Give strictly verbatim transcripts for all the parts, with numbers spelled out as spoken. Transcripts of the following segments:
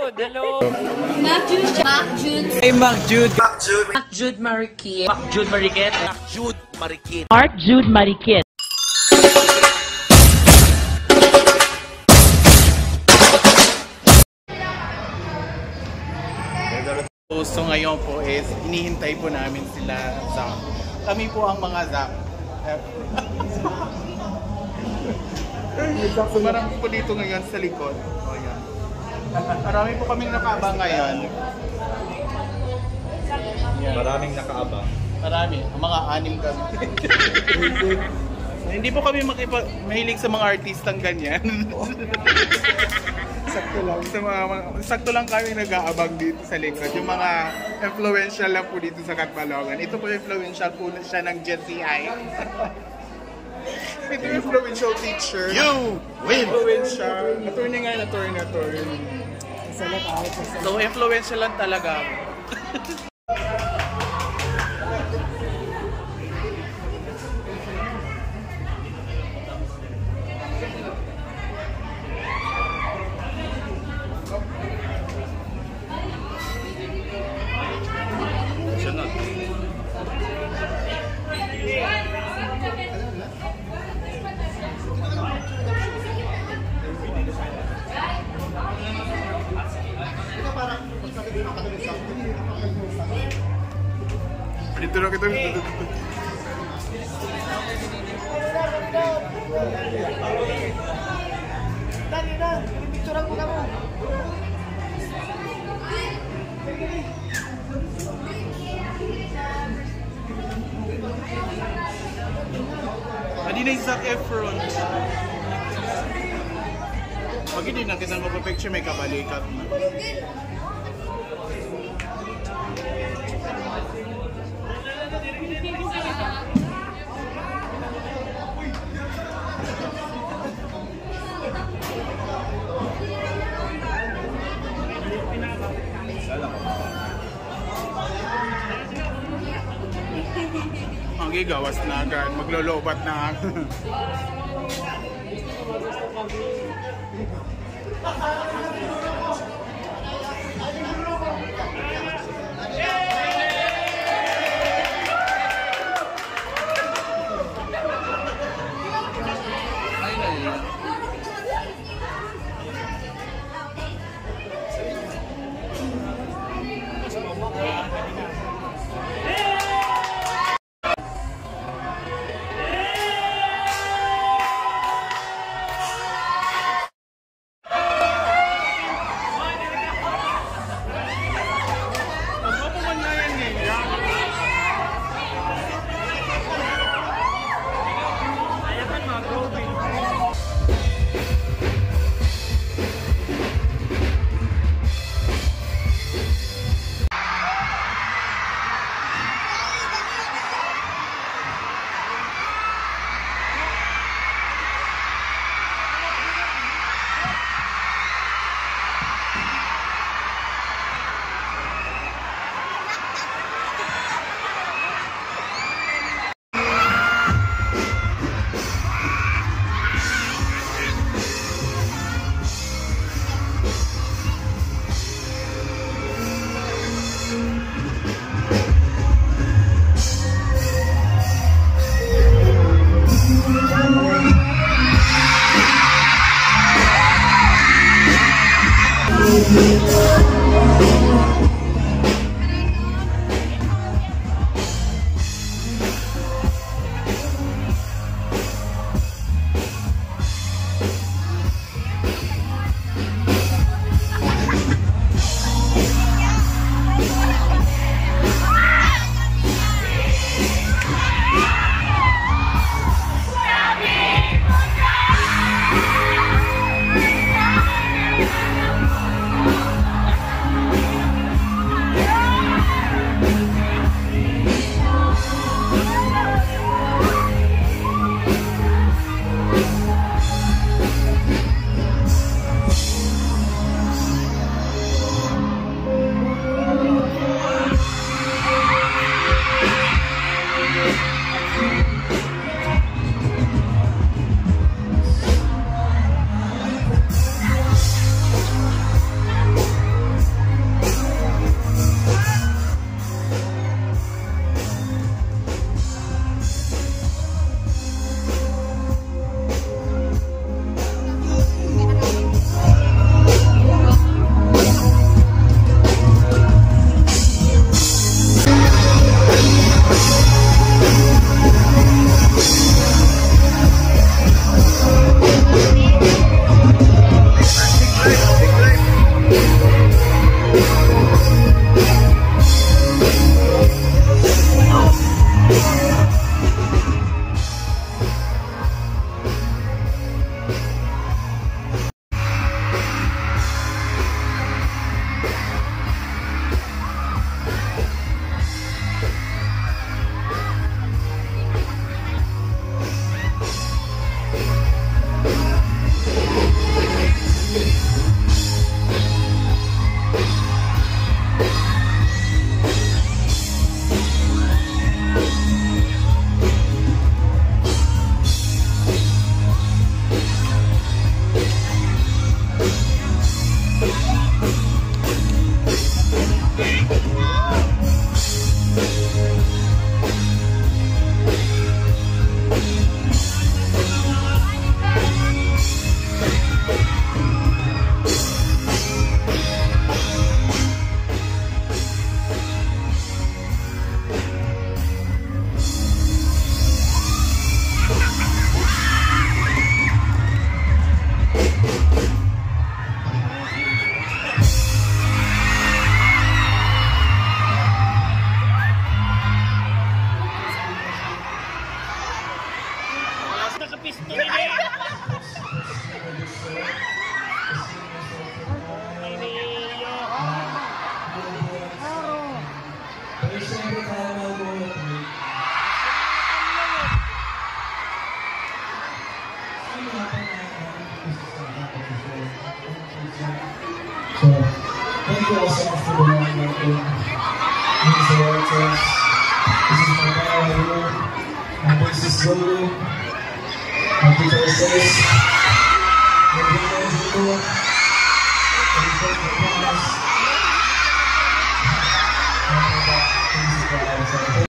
Jude, hello. Mac Jude. Mac Jude. Hey, Mac Jude. Mac Jude. Mac Jude Marikit. Mac Jude Marikit. Mac Jude Marikit. Mark Jude Marikit. So ngayon po is hinihintay po namin sila Zach. Kami po ang mga Zach. Marami po dito ngayon sa likod. O yan. Marami po kaming nakaabang ngayon. Yan. Maraming nakaabang. Marami. Ang mga anim kami. Hindi po kami makipa mahilig sa mga artistang ganyan. Sakto lang. Sa mga, sakto lang kami nag-aabang dito sa likod. Yung mga influential lang po dito sa Catbalogan. Ito po influential po siya ng Gen Z I. Ito yung influential teacher. You win! Influential. Attorney nga, attorney, attorney. So influential lang talaga ako. Dito na kita. Dali na, picturean ko na mo. Adi na yung Zac Efron. Pag hindi na kita magpapicture, may kabalikat na. Ang gigawas na agad, maglolobat na agad. Thank you all so much for the warm welcome. This is the Waters. This is my guy right here. My bass is Lulu. My guitar is Ace. My drummer is Lulu. And we play the pianos. And my back. This is the Waters.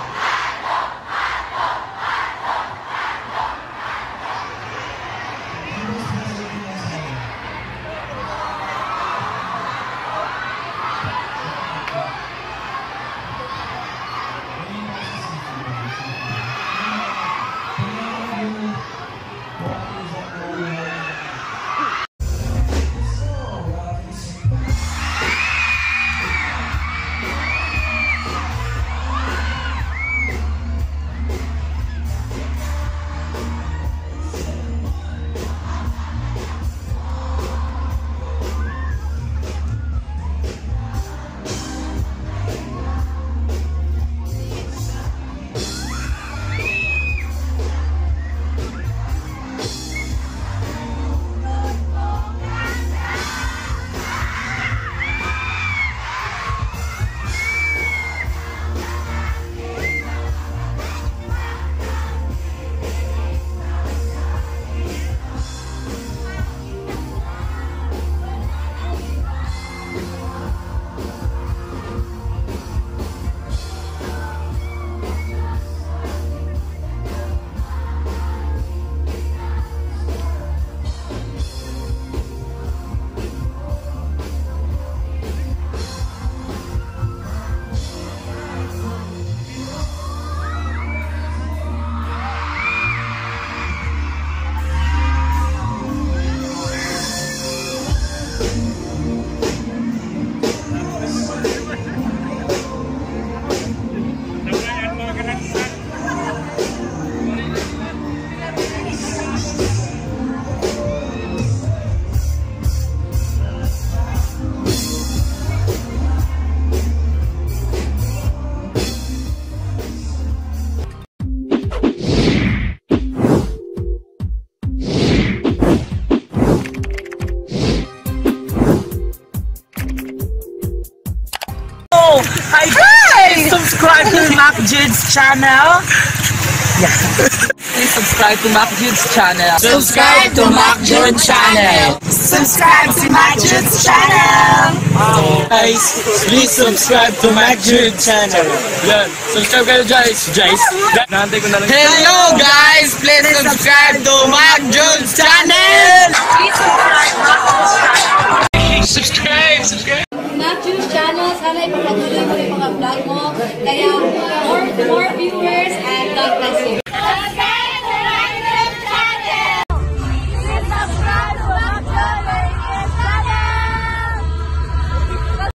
Hi guys! Subscribe to Mac Jude's channel. Yeah. Please subscribe to Mac Jude's channel. Subscribe to Mac Jude channel. Subscribe to Mac Jude's channel. Guys, please subscribe to Mac Jude channel. Yan. Subscribe kayo guys. Guys. Nantay ko na lang. Hello guys! Please subscribe to Mac Jude's channel. Please subscribe to Mac Jude's channel. Subscribe! Subscribe! Mac Jude channel, sana ipapatuloy mo yung mga vlog mo. Kaya more, more viewers and God bless you.